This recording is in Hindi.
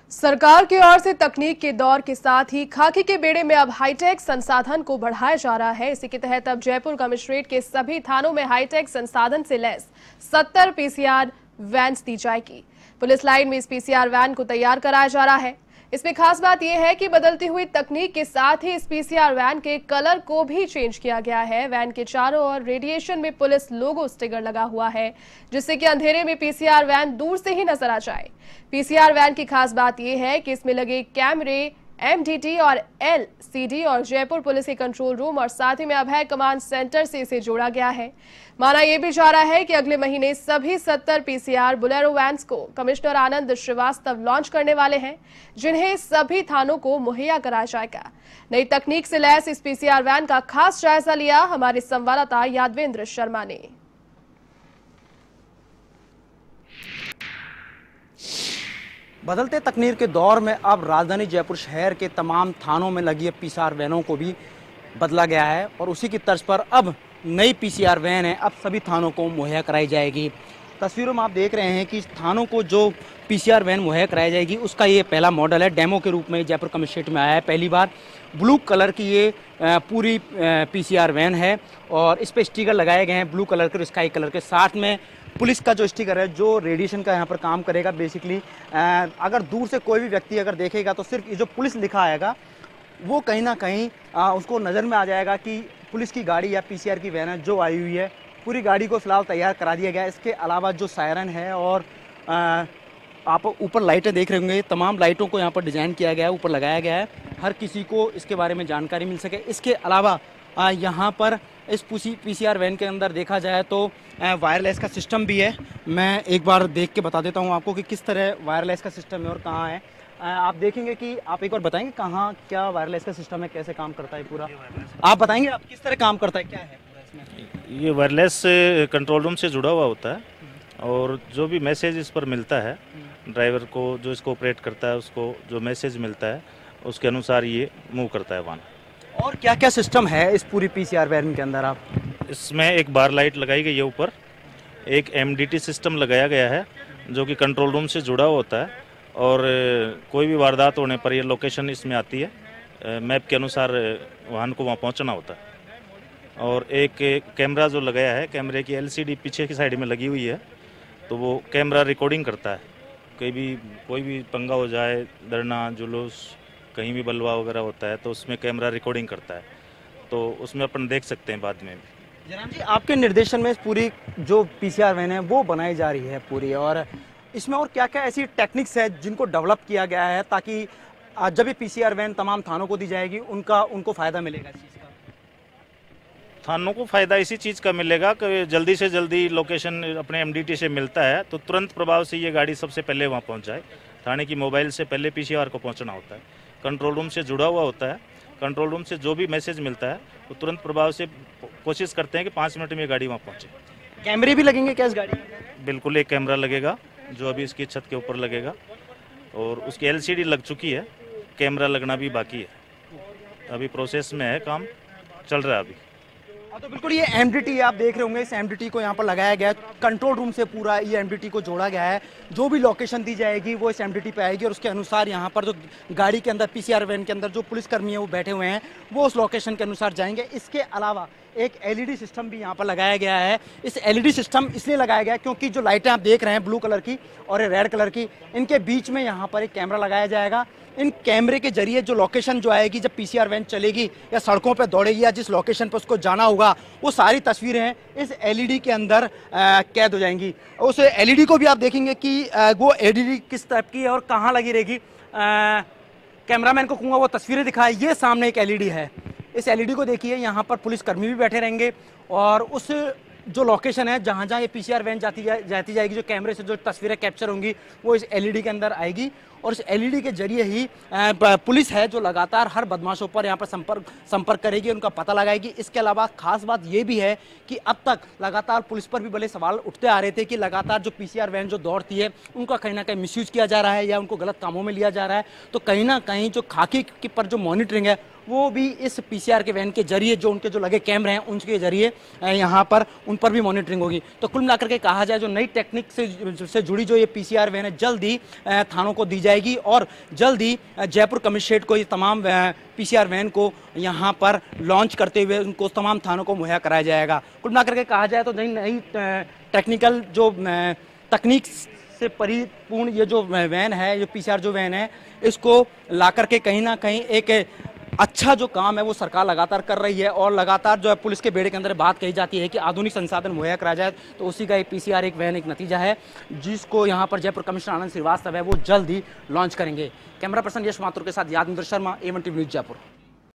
सरकार की ओर से तकनीक के दौर के साथ ही खाकी के बेड़े में अब हाईटेक संसाधन को बढ़ाया जा रहा है। इसी के तहत अब जयपुर कमिश्नरेट के सभी थानों में हाईटेक संसाधन से लैस 70 पीसीआर वैन दी जाएगी। पुलिस लाइन में इस पीसीआर वैन को तैयार कराया जा रहा है। इसमें खास बात यह है कि बदलती हुई तकनीक के साथ ही इस पीसीआर वैन के कलर को भी चेंज किया गया है। वैन के चारों ओर रेडिएशन में पुलिस लोगो स्टिकर लगा हुआ है, जिससे कि अंधेरे में पीसीआर वैन दूर से ही नजर आ जाए। पीसीआर वैन की खास बात यह है कि इसमें लगे कैमरे एमडीटी और एलसीडी और जयपुर पुलिस के कंट्रोल रूम और साथ ही में अभय कमांड सेंटर से इसे जोड़ा गया है। माना यह भी जा रहा है कि अगले महीने सभी 70 पीसीआर बुलेरो वैन्स को कमिश्नर आनंद श्रीवास्तव लॉन्च करने वाले हैं, जिन्हें सभी थानों को मुहैया कराया जाएगा। नई तकनीक से लैस इस पीसीआर वैन का खास जायजा लिया हमारे संवाददाता यादवेंद्र शर्मा ने। बदलते तकनीक के दौर में अब राजधानी जयपुर शहर के तमाम थानों में लगी पीसीआर वैनों को भी बदला गया है और उसी की तर्ज पर अब नई पीसीआर वैन है अब सभी थानों को मुहैया कराई जाएगी। तस्वीरों में आप देख रहे हैं कि थानों को जो पीसीआर वैन मुहैया कराई जाएगी उसका ये पहला मॉडल है। डेमो के रूप में जयपुर कमिश्नरेट में आया है पहली बार। ब्लू कलर की ये पूरी पीसीआर वैन है और इस पर स्टिकर लगाए गए हैं ब्लू कलर के और स्काई कलर के। साथ में पुलिस का जो स्टिकर है जो रेडिएशन का यहाँ पर काम करेगा। बेसिकली अगर दूर से कोई भी व्यक्ति अगर देखेगा तो सिर्फ ये जो पुलिस लिखा आएगा वो कहीं ना कहीं उसको नज़र में आ जाएगा कि पुलिस की गाड़ी या पीसीआर की वैन है जो आई हुई है। पूरी गाड़ी को फिलहाल तैयार करा दिया गया है। इसके अलावा जो सायरन है और आप ऊपर लाइटें देख रहे होंगे, तमाम लाइटों को यहाँ पर डिज़ाइन किया गया है, ऊपर लगाया गया है, हर किसी को इसके बारे में जानकारी मिल सके। इसके अलावा यहाँ पर इस पीसीआर वैन के अंदर देखा जाए तो वायरलेस का सिस्टम भी है। मैं एक बार देख के बता देता हूँ आपको कि किस तरह वायरलेस का सिस्टम है और कहाँ है। आप देखेंगे कि आप एक बार बताएंगे कहाँ क्या वायरलेस का सिस्टम है, कैसे काम करता है पूरा, आप बताएंगे आप किस तरह काम करता है, क्या है इसमें? ये वायरलेस कंट्रोल रूम से जुड़ा हुआ होता है और जो भी मैसेज इस पर मिलता है ड्राइवर को, जो इसको ऑपरेट करता है, उसको जो मैसेज मिलता है उसके अनुसार ये मूव करता है वाहन। और क्या क्या सिस्टम है इस पूरी पीसीआर वैन के अंदर? आप इसमें एक बार लाइट लगाई गई है ऊपर, एक एमडीटी सिस्टम लगाया गया है जो कि कंट्रोल रूम से जुड़ा हुआ होता है और कोई भी वारदात होने पर ये लोकेशन इसमें आती है। मैप के अनुसार वाहन को वहाँ पहुँचना होता है। और एक कैमरा जो लगाया है, कैमरे की एलसीडी पीछे की साइड में लगी हुई है, तो वो कैमरा रिकॉर्डिंग करता है। कोई भी पंगा हो जाए, धरना जुलूस, कहीं भी बलवा वगैरह होता है तो उसमें कैमरा रिकॉर्डिंग करता है, तो उसमें अपन देख सकते हैं बाद में। जनाब जी, आपके निर्देशन में पूरी जो पीसीआर वैन है वो बनाई जा रही है पूरी, और इसमें और क्या क्या ऐसी टेक्निक्स है जिनको डेवलप किया गया है ताकि जब ये पीसीआर वैन तमाम थानों को दी जाएगी उनको फ़ायदा मिलेगा इस चीज़ का? थानों को फ़ायदा इसी चीज़ का मिलेगा कि जल्दी से जल्दी लोकेशन अपने एमडीटी से मिलता है तो तुरंत प्रभाव से ये गाड़ी सबसे पहले वहाँ पहुँच जाए। थाने की मोबाइल से पहले पीसीआर को पहुँचना होता है, कंट्रोल रूम से जुड़ा हुआ होता है। कंट्रोल रूम से जो भी मैसेज मिलता है तो तुरंत प्रभाव से कोशिश करते हैं कि 5 मिनट में ये गाड़ी वहाँ पहुँचे। कैमरे भी लगेंगे क्या इस गाड़ी में? बिल्कुल, एक कैमरा लगेगा जो अभी इसकी छत के ऊपर लगेगा और उसकी एलसीडी लग चुकी है, कैमरा लगना भी बाकी है, अभी प्रोसेस में है, काम चल रहा है अभी। तो बिल्कुल ये एमडीटी आप देख रहे होंगे, इस एमडीटी को यहाँ पर लगाया गया है। कंट्रोल रूम से पूरा ये एमडीटी को जोड़ा गया है। जो भी लोकेशन दी जाएगी वो इस एमडीटी पे आएगी और उसके अनुसार यहाँ पर जो गाड़ी के अंदर पीसीआर वैन के अंदर जो पुलिसकर्मी है वो बैठे हुए हैं वो उस लोकेशन के अनुसार जाएंगे। इसके अलावा एक एलईडी सिस्टम भी यहाँ पर लगाया गया है। इस एलईडी सिस्टम इसलिए लगाया गया है क्योंकि जो लाइटें आप देख रहे हैं ब्लू कलर की और रेड कलर की, इनके बीच में यहाँ पर एक कैमरा लगाया जाएगा। इन कैमरे के जरिए जो लोकेशन जो आएगी, जब पीसीआर वैन चलेगी या सड़कों पर दौड़ेगी या जिस लोकेशन पर उसको जाना होगा, वो सारी तस्वीरें इस एलईडी के अंदर कैद हो जाएंगी। उस एलईडी को भी आप देखेंगे कि वो एलईडी किस टाइप की है और कहाँ लगी रहेगी। कैमरामैन को कहूँगा वो तस्वीरें दिखाए। ये सामने एक एलईडी है, इस एलईडी को देखिए, यहाँ पर पुलिसकर्मी भी बैठे रहेंगे और उस जो लोकेशन है जहाँ जहाँ ये पीसीआर वैन जाती जाएगी, जो कैमरे से जो तस्वीरें कैप्चर होंगी वो इस एलईडी के अंदर आएगी और इस एलईडी के जरिए ही पुलिस है जो लगातार हर बदमाशों पर यहाँ पर संपर्क करेगी, उनका पता लगाएगी। इसके अलावा खास बात ये भी है कि अब तक लगातार पुलिस पर भी बड़े सवाल उठते आ रहे थे कि लगातार जो पीसीआर वैन जो दौड़ती है उनका कहीं ना कहीं मिसयूज किया जा रहा है या उनको गलत कामों में लिया जा रहा है। तो कहीं ना कहीं जो खाकी पर जो मॉनिटरिंग है वो भी इस पीसीआर के वैन के जरिए, जो उनके जो लगे कैमरे हैं उनके जरिए यहाँ पर उन पर भी मॉनिटरिंग होगी। तो कुल मिलाकर के कहा जाए जो नई टेक्निक से जुड़ी जो ये पीसीआर वैन है जल्द ही थानों को दी जाएगी और जल्द ही जयपुर कमिश्नरेट को ये तमाम पीसीआर वैन को यहाँ पर लॉन्च करते हुए उनको तमाम थानों को मुहैया कराया जाएगा। कुल मिलाकर के कहा जाए तो नई टेक्निकल जो तकनीक से परिपूर्ण ये जो वैन है, ये पीसीआर जो वैन है, इसको लाकर के कहीं ना कहीं एक अच्छा जो काम है वो सरकार लगातार कर रही है और लगातार जो है पुलिस के बेड़े के अंदर बात कही जाती है कि आधुनिक संसाधन मुहैया कराया जाए। तो उसी का एक पीसीआर एक वैन एक नतीजा है जिसको यहाँ पर जयपुर कमिश्नर आनंद श्रीवास्तव है वो जल्द ही लॉन्च करेंगे। कैमरा पर्सन यश माथुर के साथ Yadvindra Sharma, A1 TV news Jaipur.